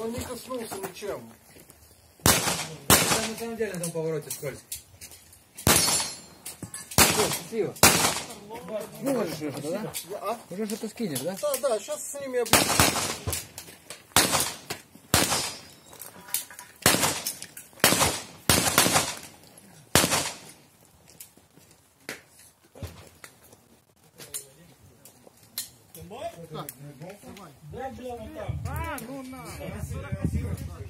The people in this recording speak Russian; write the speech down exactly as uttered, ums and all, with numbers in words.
он не коснулся ничем. Там на самом деле на том повороте скользко. Все, счастливо. Ну, можешь уже что-то, да? А? Уже что-то скинешь, да? Да, да, сейчас с ними объясню. Да, ну на.